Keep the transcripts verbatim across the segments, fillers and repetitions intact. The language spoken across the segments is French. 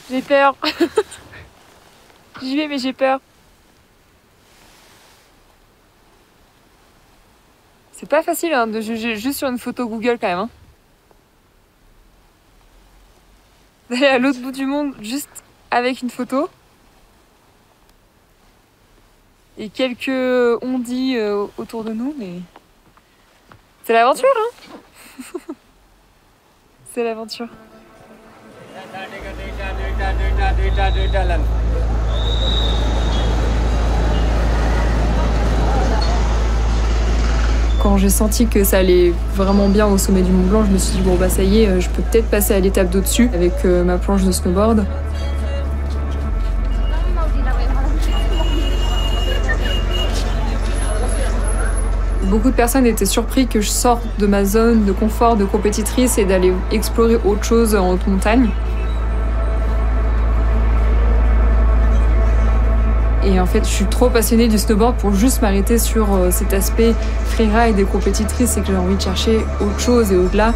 J'ai peur. J'y vais mais j'ai peur. C'est pas facile hein, de juger juste sur une photo Google quand même. Hein. D'aller à l'autre bout du monde juste avec une photo. Et quelques ondits euh, autour de nous, mais c'est l'aventure, hein. C'est l'aventure. Quand j'ai senti que ça allait vraiment bien au sommet du Mont Blanc, je me suis dit bon bah ça y est, je peux peut-être passer à l'étape d'au-dessus avec euh, ma planche de snowboard. Beaucoup de personnes étaient surpris que je sorte de ma zone de confort de compétitrice et d'aller explorer autre chose en haute montagne. Et en fait, je suis trop passionnée du snowboard pour juste m'arrêter sur cet aspect freeride des compétitrices et que j'ai envie de chercher autre chose et au-delà.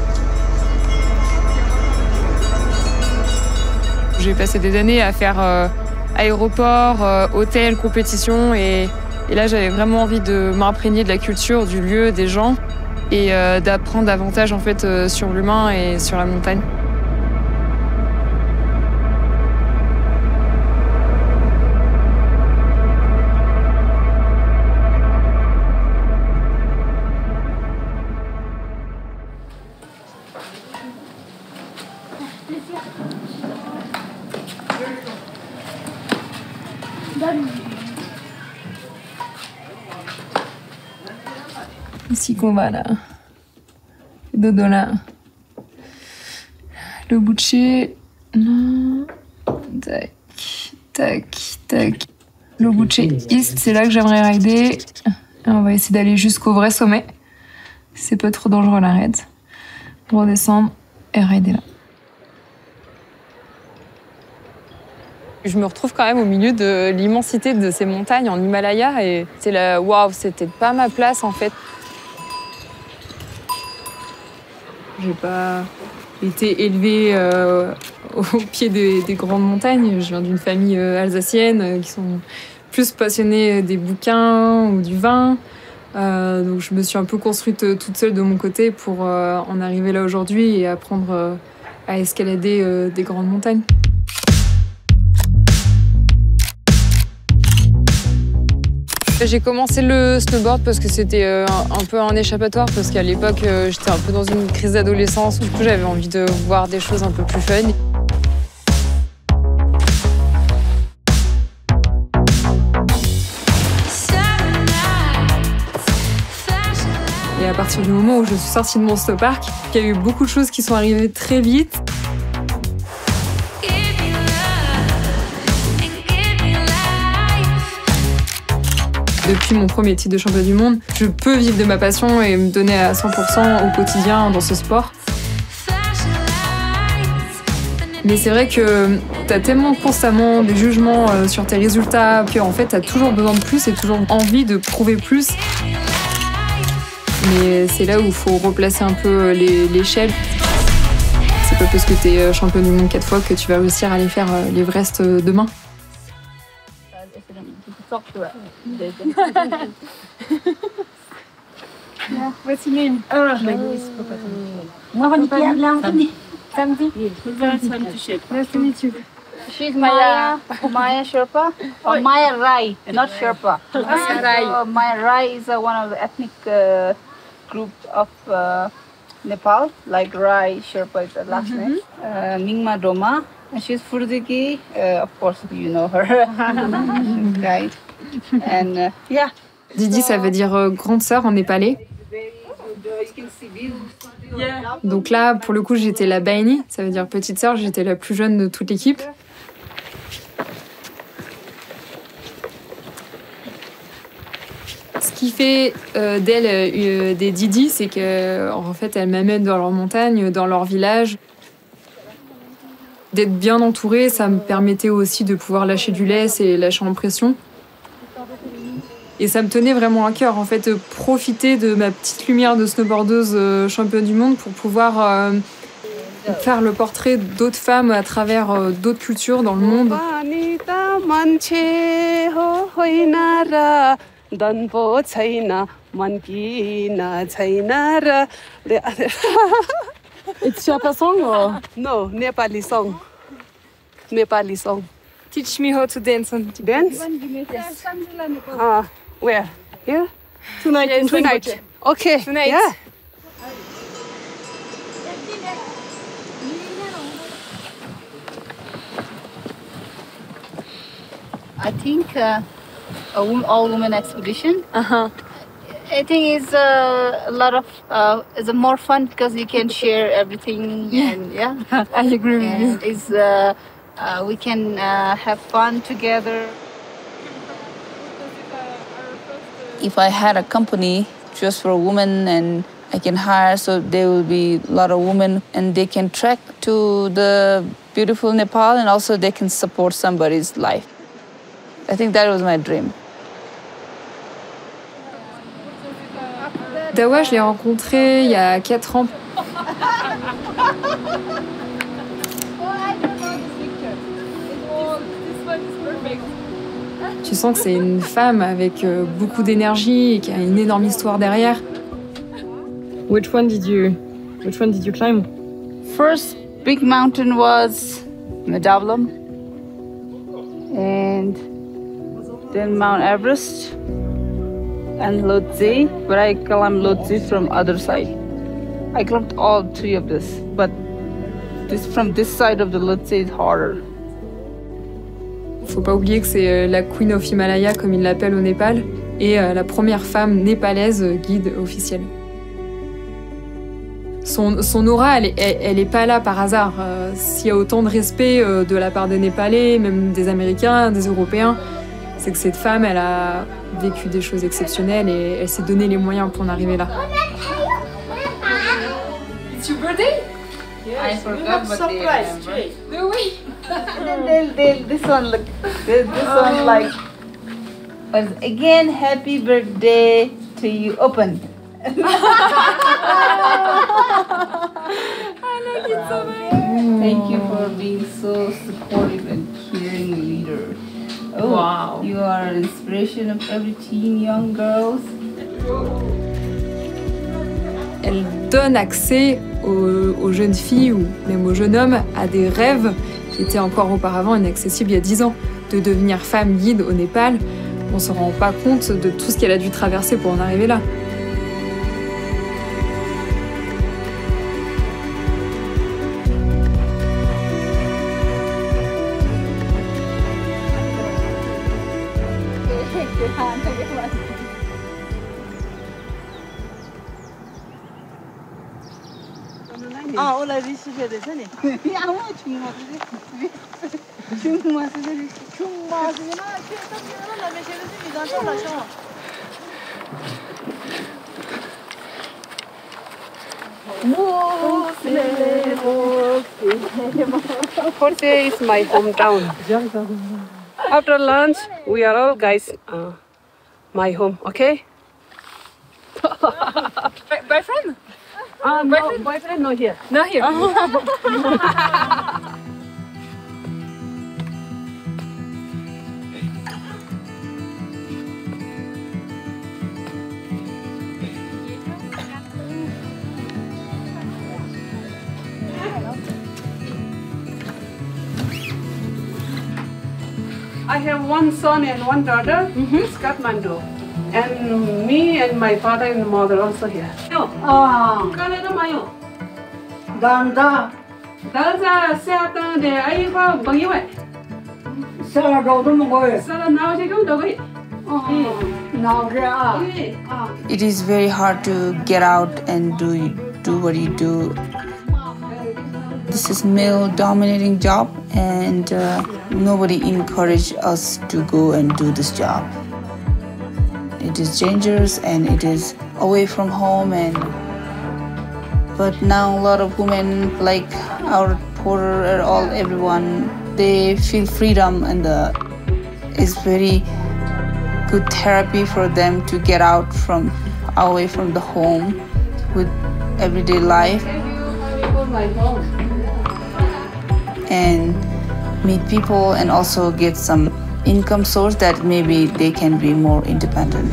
J'ai passé des années à faire euh, aéroport, euh, hôtel, compétition et Et là, j'avais vraiment envie de m'imprégner de la culture, du lieu, des gens et euh, d'apprendre davantage en fait euh, sur l'humain et sur la montagne. Ici qu'on va là. Dodo là. Le boucher. Non. Tac, tac, tac. Le boucher East, c'est là que j'aimerais rider. Et on va essayer d'aller jusqu'au vrai sommet. C'est pas trop dangereux la raid. On va redescendre et rider là. Je me retrouve quand même au milieu de l'immensité de ces montagnes en Himalaya et c'est là, waouh, c'était pas ma place en fait. J'ai pas été élevée euh, au pied des, des grandes montagnes. Je viens d'une famille euh, alsacienne euh, qui sont plus passionnés des bouquins ou du vin. Euh, donc je me suis un peu construite euh, toute seule de mon côté pour euh, en arriver là aujourd'hui et apprendre euh, à escalader euh, des grandes montagnes. J'ai commencé le snowboard parce que c'était euh, un peu un échappatoire parce qu'à l'époque euh, j'étais un peu dans une crise d'adolescence. Du coup j'avais envie de voir des choses un peu plus fun. Et à partir du moment où je suis sortie de mon snowpark, il y a eu beaucoup de choses qui sont arrivées très vite. Depuis mon premier titre de championne du monde, je peux vivre de ma passion et me donner à cent pour cent au quotidien dans ce sport. Mais c'est vrai que t'as tellement constamment des jugements sur tes résultats qu'en fait t'as toujours besoin de plus et toujours envie de prouver plus. Mais c'est là où il faut replacer un peu l'échelle. C'est pas parce que t'es championne du monde quatre fois que tu vas réussir à aller faire l'Everest demain. What's your name? Oh, my name is Papa. Samdi. Nice to meet you. She's Maya, Maya Sherpa, or Maya Rai, not Sherpa. So Maya Rai is uh, one of the ethnic uh, group of uh, Nepal, like Rai Sherpa is the last mm-hmm. name. Uh, Mingma Doma, and she's Furdiki, uh, of course you know her, right? And uh, yeah. Didi, ça veut dire euh, grande sœur en népalais. Donc là, pour le coup, j'étais la Baini, ça veut dire petite sœur, j'étais la plus jeune de toute l'équipe. Ce qui fait euh, d'elle euh, des Didi, c'est qu'en fait, elles m'amènent dans leur montagne, dans leur village. D'être bien entourée, ça me permettait aussi de pouvoir lâcher du lest et lâcher en pression. Et ça me tenait vraiment à cœur, en fait, profiter de ma petite lumière de snowboardeuse euh, championne du monde pour pouvoir euh, faire le portrait d'autres femmes à travers euh, d'autres cultures dans le monde. It's Sherpa song or? No, Nepali song. Nepali song. Teach me how to dance on Dance? Yes. Uh, where? Here? Tonight. Yes, in Tonight. Tonight. Okay. Tonight. Yeah. I think uh, a wom- all women expedition. Uh-huh. I think it's uh, a lot of uh, it's a more fun because you can share everything and yeah. I agree with you. And it's uh, uh, we can uh, have fun together. If I had a company just for women and I can hire, so there will be a lot of women and they can trek to the beautiful Nepal and also they can support somebody's life. I think that was my dream. Dawa, je l'ai rencontré il y a quatre ans. Tu sens que c'est une femme avec euh, beaucoup d'énergie et qui a une énorme histoire derrière. Which one did you? Which one did you climb? First big mountain was Medavlum, and then Mount Everest and Lhotse, but I climbed Lhotse from other side. I climbed all three of this, but this from this side of the Lhotse is harder. Faut pas oublier que c'est euh, la Queen of Himalaya, comme ils l'appellent au Népal, et euh, la première femme népalaise euh, guide officielle. Son, son aura, elle est, elle, elle est pas là par hasard. Euh, S'il y a autant de respect euh, de la part des Népalais, même des Américains, des Européens, c'est que cette femme, elle a vécu des choses exceptionnelles et elle s'est donné les moyens pour en arriver là. It's your birthday? I forgot, but they remember. No way. And then they'll, they'll, this one, look, this, this one like, was again, happy birthday to you, open. I like it so much. Thank you for being so supportive and caring leader. Oh, Wow. You are an inspiration of every teen young girls. Elle donne accès aux, aux jeunes filles ou même aux jeunes hommes à des rêves qui étaient encore auparavant inaccessibles il y a dix ans. De devenir femme guide au Népal, on ne se rend pas compte de tout ce qu'elle a dû traverser pour en arriver là. Ah, on l'a vu sur des années. Ah ouais, tu m'as dit. Tu m'as dit. Tu m'as dit. Tu m'as dit. La méchelle est dans la chambre. Forte is my hometown. After lunch, we are all guys, uh, my home, okay? Boyfriend? Uh, no, boyfriend, no here. No, here. I have one son and one daughter. Mm-hmm. It's Kathmandu. And me and my father and mother also here. Ah, Canada mayo. ganda. Dalza seatan de ai ba bangi wa. Sao đâu đó mà ngồi. Sala now je kyun dogai. Nào ra. It is very hard to get out and do do what you do. This is male dominating job and uh, nobody encouraged us to go and do this job. It is dangerous and it is away from home, and but now a lot of women like our porter and all everyone, they feel freedom, and the it's very good therapy for them to get out from away from the home with everyday life. Thank you for my home. and meet people and also get some income source that maybe they can be more independent.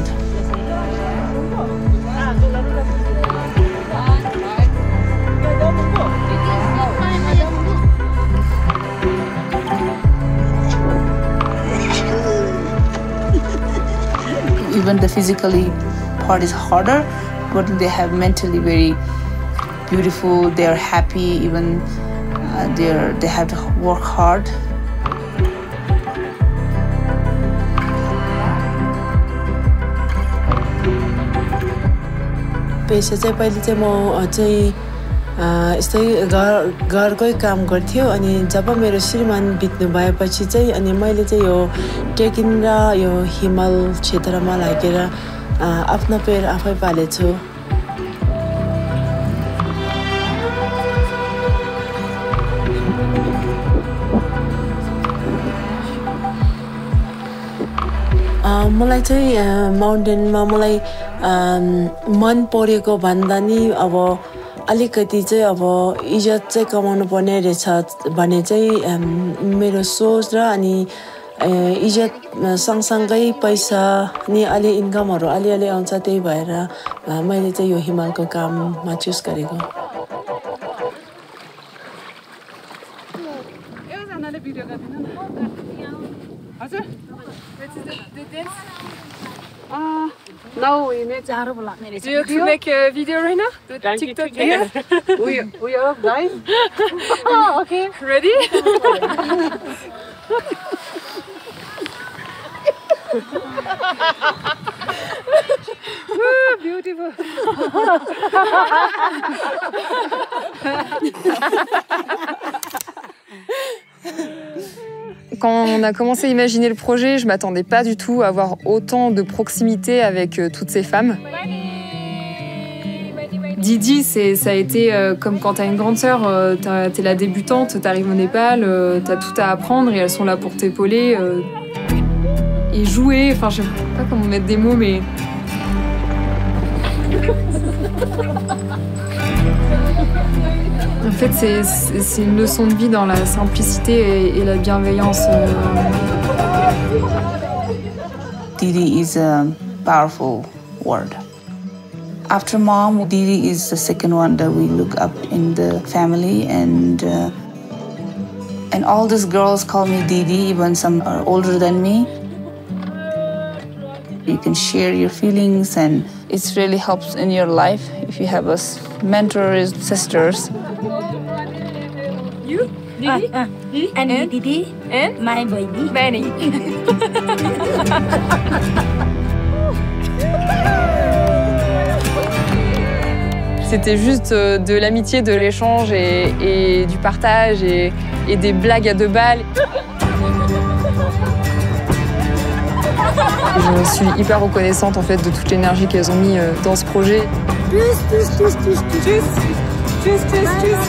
Even the physically part is harder, but they have mentally very beautiful. They are happy. Even uh, they are, they have to work hard. पेशा चाहिँ पहिले चाहिँ म चाहिँ यस्तै घर घरकै काम गर्थ्यो अनि जब मेरो श्रीमान बित्नु भएपछि चाहिँ अनि मैले चाहिँ यो ट्रेकिङ र यो हिमाल क्षेत्रमा लागेर आफ्नो पैर आफै पालेछु मलाई चाहिँ माउन्टेनमा मलाई मन परेको भन्दा नि अब अलिकति चाहिँ अब इज्जत चाहिँ कमाउनु पर्ने रहेछ भने चाहिँ मेरो सोच र अनि इज्जत सँगसँगै पैसा नि अलि इन्कमहरु अलिअलि आउँछ त्यही भएर मैले चाहिँ यो हिमालको काममा चुज गरेको एउजनाले भिडियो गर्दिन न हजुर Uh, no, we need to have a Do you to make a video right now? The TikTok video? we, we are guys. Oh, okay. Ready? Ooh, beautiful. Quand on a commencé à imaginer le projet, je ne m'attendais pas du tout à avoir autant de proximité avec euh, toutes ces femmes. Didi, ça a été euh, comme quand tu as une grande sœur, euh, tu es la débutante, tu arrives au Népal, euh, tu as tout à apprendre et elles sont là pour t'épauler. Euh, et jouer, enfin je ne sais pas comment mettre des mots, mais... En fait, c'est une leçon de vie dans la simplicité et, et la bienveillance. Didi is a powerful word. After mom, Didi is the second one that we look up in the family, and uh, and all these girls call me Didi. Even some are older than me. You can share your feelings, and it really helps in your life if you have a mentor, sisters. You? Didi? Uh, uh, Didi? And, and Didi? And? My baby. Benny. C'était juste de l'amitié, de l'échange et, et du partage et, et des blagues à deux balles. Je suis hyper reconnaissante en fait de toute l'énergie qu'elles ont mis dans ce projet. Tchuss, tchuss, tchuss, tchuss, tchuss. Tchuss, tchuss, tchuss.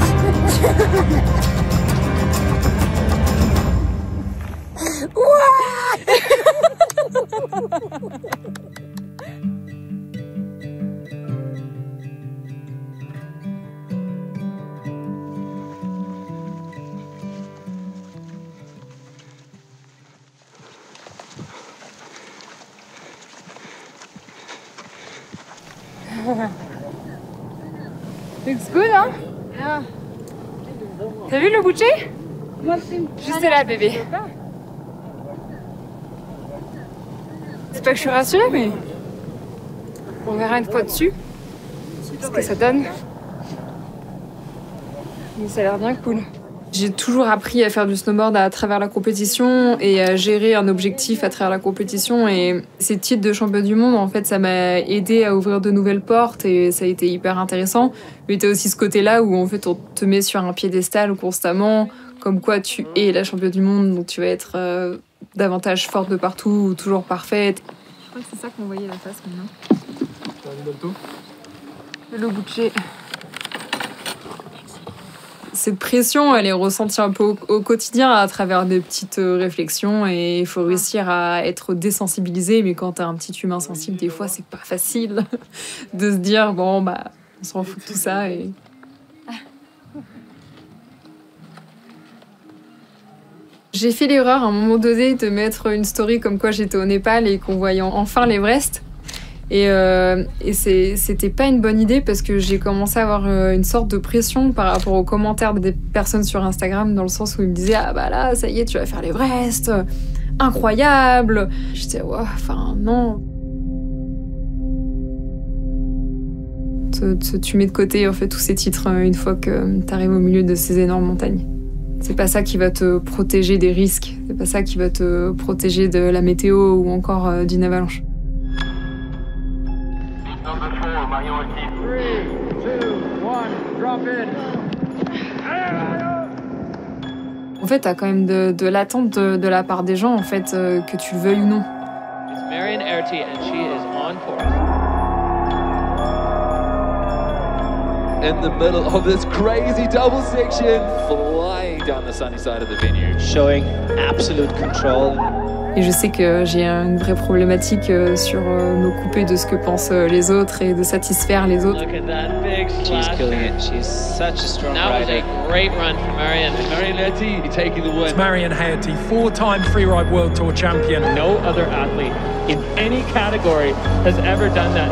Looks good, hein? Yeah. T'as vu le boucher? Juste là, bébé. C'est pas que je suis rassurée, mais on verra une fois dessus ce que ça donne. Mais ça a l'air bien cool. J'ai toujours appris à faire du snowboard à travers la compétition et à gérer un objectif à travers la compétition. Et ces titres de champion du monde, en fait, ça m'a aidé à ouvrir de nouvelles portes et ça a été hyper intéressant. Mais t'as aussi ce côté-là où en fait on te met sur un piédestal constamment, comme quoi tu es la championne du monde, donc tu vas être euh, davantage forte de partout ou toujours parfaite. Je crois que c'est ça qu'on voyait la face maintenant. Le boucher. Cette pression, elle est ressentie un peu au, au quotidien à travers des petites réflexions et il faut réussir à être désensibilisé. Mais quand t'as un petit humain sensible, des fois, c'est pas facile de se dire bon, bah, on s'en fout de tout ça. Et... J'ai fait l'erreur à un moment donné de mettre une story comme quoi j'étais au Népal et qu'on voyait enfin l'Everest. Et, euh, et c'était pas une bonne idée parce que j'ai commencé à avoir une sorte de pression par rapport aux commentaires des personnes sur Instagram, dans le sens où ils me disaient « Ah bah là, ça y est, tu vas faire l'Everest, incroyable !» J'étais « Ouais, enfin non !» Tu, tu mets de côté en fait tous ces titres une fois que tu arrives au milieu de ces énormes montagnes. C'est pas ça qui va te protéger des risques, c'est pas ça qui va te protéger de la météo ou encore euh, d'une avalanche. En fait, t'as quand même de, de l'attente de, de la part des gens, en fait, euh, que tu le veuilles ou non. It's Marian Erti and she is on course. In the middle of this crazy double section, flying down the sunny side of the vineyard, showing absolute control. Et je sais que j'ai une vraie problématique sur me couper de ce que pensent les autres et de satisfaire les autres. Look at that big splash. She's killing it. She's such a strong rider. That was a great run for Marian. Marian Erti taking the win. It's Marian Erti, four-time Freeride World Tour champion. No other athlete in any category has ever done that.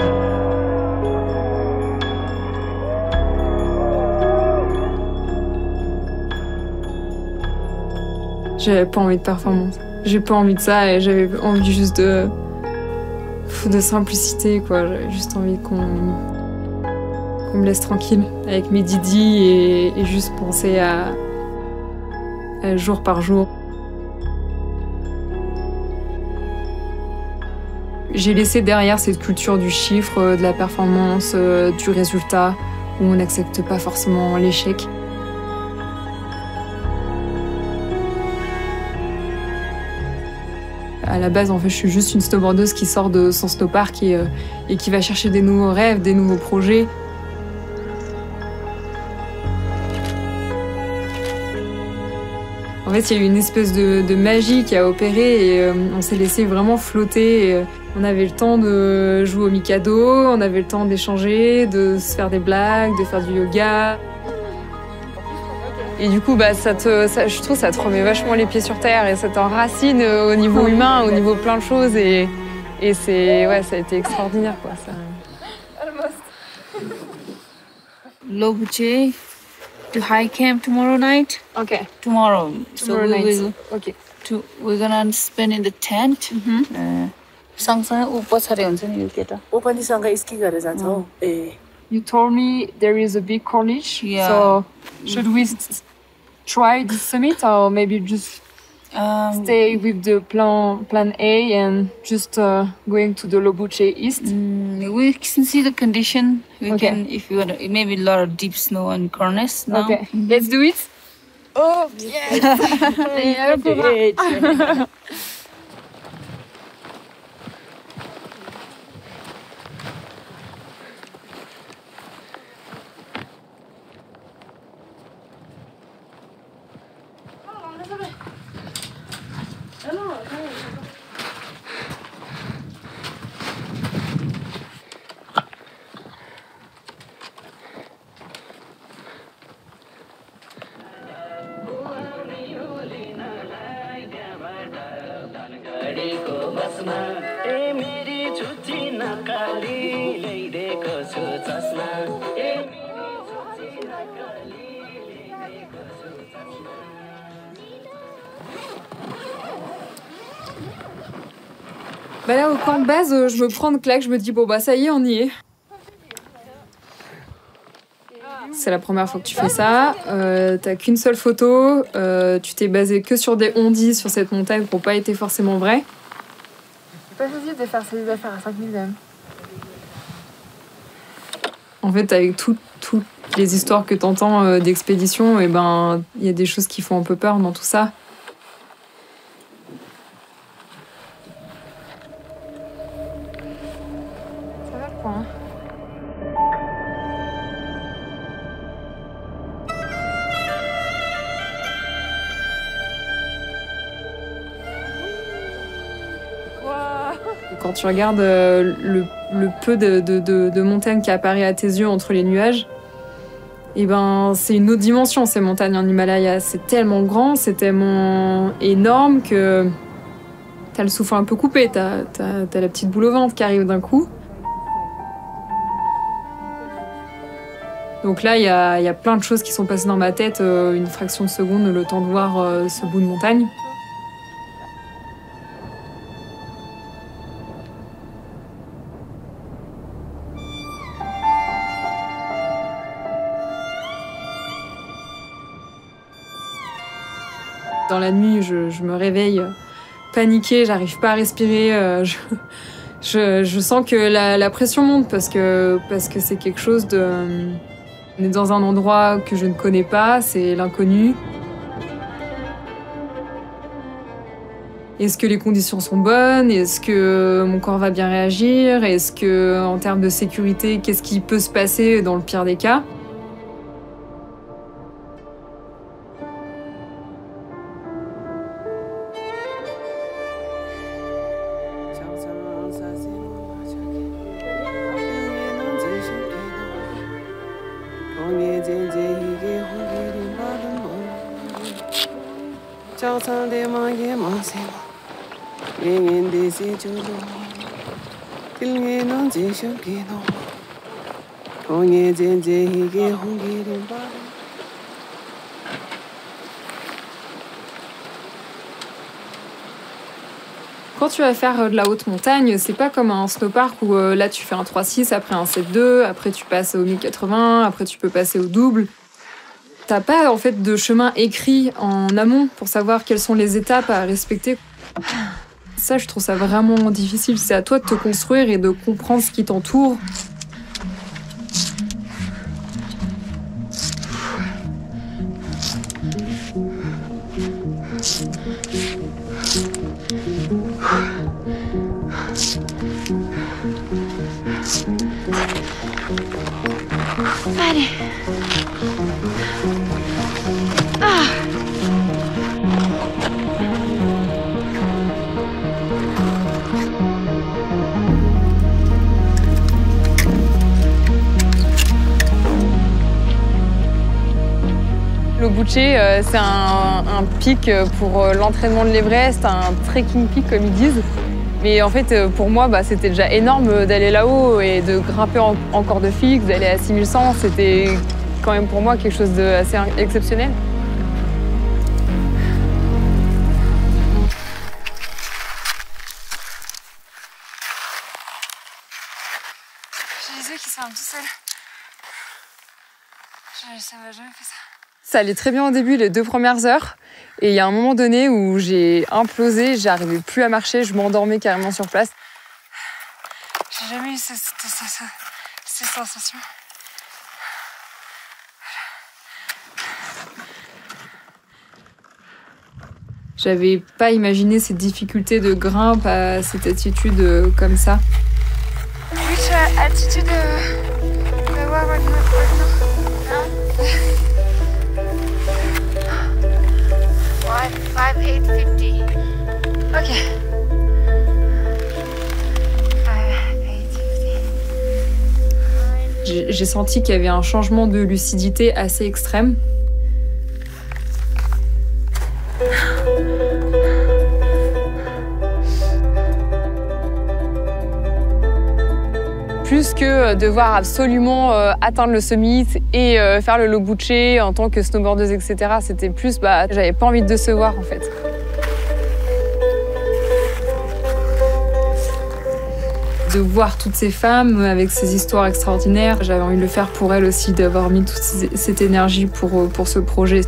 J'avais pas envie de performance. J'ai pas envie de ça et j'avais envie juste de, de simplicité, quoi. J'avais juste envie qu'on qu'on me laisse tranquille avec mes didis et, et juste penser à, à jour par jour. J'ai laissé derrière cette culture du chiffre, de la performance, du résultat, où on n'accepte pas forcément l'échec. À la base, en fait, je suis juste une snowboardeuse qui sort de son snowpark et, euh, et qui va chercher des nouveaux rêves, des nouveaux projets. En fait, il y a eu une espèce de, de magie qui a opéré et euh, on s'est laissé vraiment flotter. Et, euh, on avait le temps de jouer au Mikado, on avait le temps d'échanger, de se faire des blagues, de faire du yoga. Et du coup, bah, ça te, ça, je trouve que ça te remet vachement les pieds sur terre et ça t'enracine au niveau humain, au niveau plein de choses. Et, et c'est, ouais, ça a été extraordinaire, quoi. Ça... Lobuche to high camp tomorrow night. Okay. Tomorrow. Tomorrow so we night. will. Okay. To, we're gonna spend in the tent. सँगसँगै ऊ पछाडि हुन्छ नि यो केटा. ऊ पनि सँगै स्की गरेर जान्छ हो. ए. You told me there is a big corniche. Yeah. So should we try the summit or maybe just um, stay with the plan plan A and just uh, going to the Lobuche East? Mm, we can see the condition. We okay. can, if you want, maybe a lot of deep snow and cornice now. Okay, let's do it. Oh yes! Bah là, au camp de base, je me prends une claque, je me dis bon bah ça y est, on y est. C'est la première fois que tu fais ça, euh, t'as qu'une seule photo, euh, tu t'es basé que sur des on-dit sur cette montagne qui n'ont pas été forcément vraies. C'est pas facile de faire ces affaires à cinq mille même. En fait, avec toutes tout les histoires que t'entends euh, d'expédition, et ben il y a des choses qui font un peu peur dans tout ça. Ça va le point. Quand tu regardes euh, le, le peu de, de, de, de montagne qui apparaît à tes yeux entre les nuages, Et ben, c'est une autre dimension, ces montagnes en Himalaya. C'est tellement grand, c'est tellement énorme que t'as le souffle un peu coupé, t'as, t'as, t'as la petite boule au ventre qui arrive d'un coup. Donc là, il y a, y a plein de choses qui sont passées dans ma tête, euh, une fraction de seconde, le temps de voir euh, ce bout de montagne. Dans la nuit, je, je me réveille paniquée, j'arrive pas à respirer. Euh, je, je, je sens que la, la pression monte parce que parce que c'est quelque chose de... On est dans un endroit que je ne connais pas, c'est l'inconnu. Est-ce que les conditions sont bonnes? Est-ce que mon corps va bien réagir? Est-ce que, en termes de sécurité, qu'est-ce qui peut se passer dans le pire des cas? Quand tu vas faire de la haute montagne, c'est pas comme un snowpark où euh, là tu fais un trois six, après un sept deux, après tu passes au mille quatre-vingts, après tu peux passer au double. T'as pas en fait de chemin écrit en amont pour savoir quelles sont les étapes à respecter. Ça, je trouve ça vraiment difficile. C'est à toi de te construire et de comprendre ce qui t'entoure. Allez. Ah. Le Lobouche, euh, c'est un, un pic pour l'entraînement de l'Everest, un trekking peak comme ils disent. Mais en fait, pour moi, bah, c'était déjà énorme d'aller là-haut et de grimper en, en corde fixe, d'aller à six mille cent. C'était quand même pour moi quelque chose d'assez exceptionnel. J'ai les yeux qui s'allument tout seuls. Ça m'a jamais fait ça. Ça allait très bien au début, les deux premières heures. Et il y a un moment donné où j'ai implosé, j'arrivais plus à marcher, je m'endormais carrément sur place. J'ai jamais eu cette, cette, cette, cette sensation. J'avais pas imaginé cette difficulté de grimpe à cette altitude comme ça. Which altitude uh, we were right now? five eight fifty. Ok. J'ai senti qu'il y avait un changement de lucidité assez extrême. Plus que devoir absolument euh, atteindre le summit et euh, faire le Lobouche en tant que snowboardeuse, et cetera. C'était plus, bah, j'avais pas envie de décevoir en fait. De voir toutes ces femmes avec ces histoires extraordinaires, j'avais envie de le faire pour elles aussi, d'avoir mis toute cette énergie pour, pour ce projet.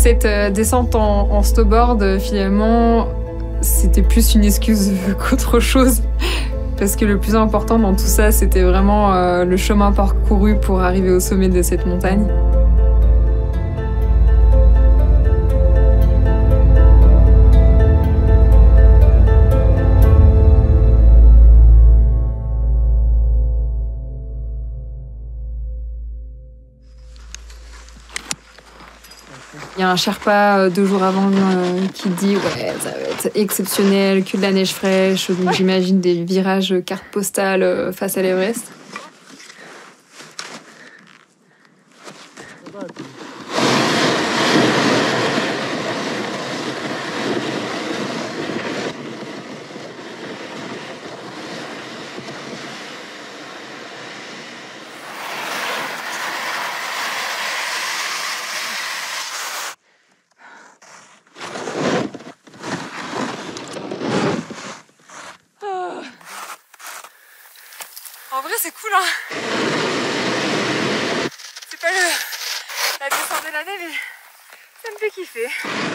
Cette euh, descente en, en snowboard, euh, finalement, c'était plus une excuse qu'autre chose. Parce que le plus important dans tout ça, c'était vraiment euh, le chemin parcouru pour arriver au sommet de cette montagne. Il y a un Sherpa deux jours avant euh, qui dit ouais, ça va être exceptionnel, que de la neige fraîche, donc j'imagine des virages carte postale euh, face à l'Everest. En vrai, c'est cool, hein. C'est pas le... la descente de l'année, mais ça me fait kiffer.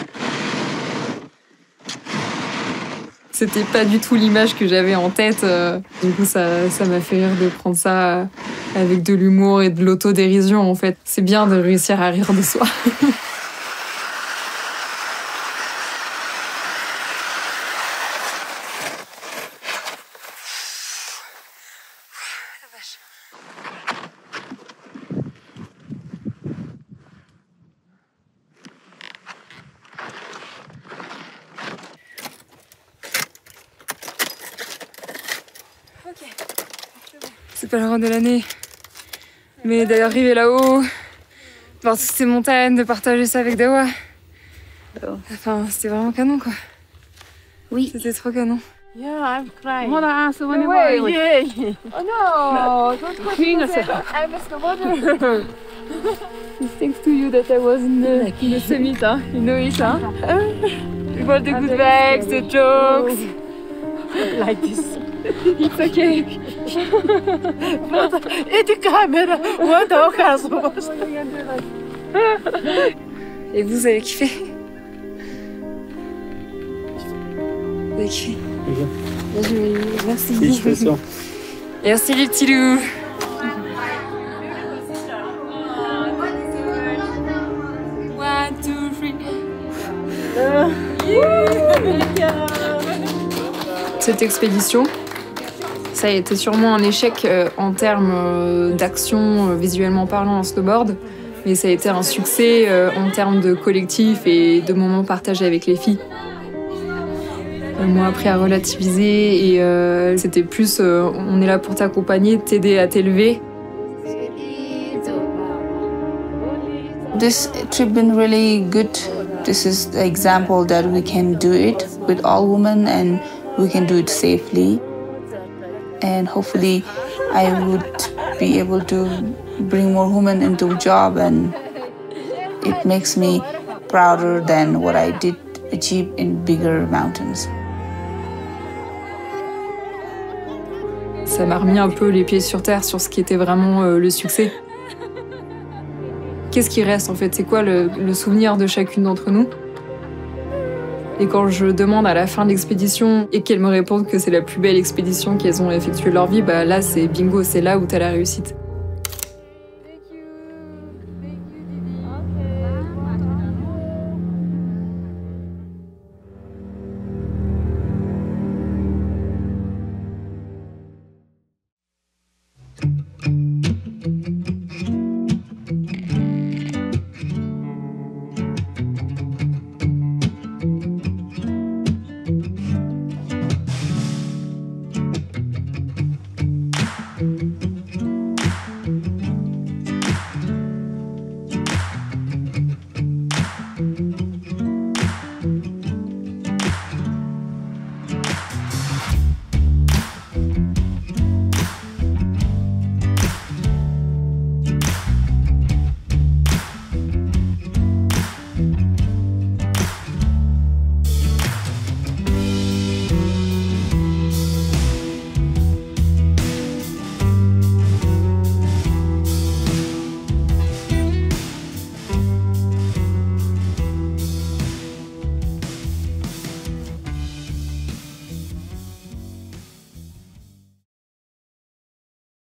C'était pas du tout l'image que j'avais en tête. Du coup, ça, ça m'a fait rire de prendre ça avec de l'humour et de l'autodérision, en fait. C'est bien de réussir à rire de soi. C'est pas le rang de l'année, mais d'arriver là-haut, de voir toutes ces montagnes, de partager ça avec Dawa. Enfin, c'était vraiment canon, quoi. Oui. C'était trop canon. Yeah, I'm crying. Hold on, so when No way, you yeah. Oh no! Don't go to the I'm a snowboarder. It's thanks to you that I was in the, in the summit, huh? You know it, huh? With all the good vibes, the jokes. Like this. It's okay. Et the camera. What the hell? Et vous avez kiffé? Vous avez kiffé? Merci. Félicitations. Merci les petits loups. One, two, three. Cette expédition, ça a été sûrement un échec euh, en termes euh, d'action euh, visuellement parlant en snowboard, mais ça a été un succès euh, en termes de collectif et de moments partagés avec les filles. Euh, moi, après à relativiser et euh, c'était plus euh, on est là pour t'accompagner, t'aider à t'élever. This trip been really good. This is the example that we can do it with all women and we can do it safely. And hopefully I would be able to bring more women into the job, and it makes me prouder than what I did achieve in bigger mountains. Ça m'a remis un peu les pieds sur terre sur ce qui était vraiment euh, le succès. Qu'est-ce qui reste en fait? C'est quoi le, le souvenir de chacune d'entre nous? Et quand je demande à la fin de l'expédition et qu'elles me répondent que c'est la plus belle expédition qu'elles ont effectuée de leur vie, bah là c'est bingo, c'est là où t'as la réussite.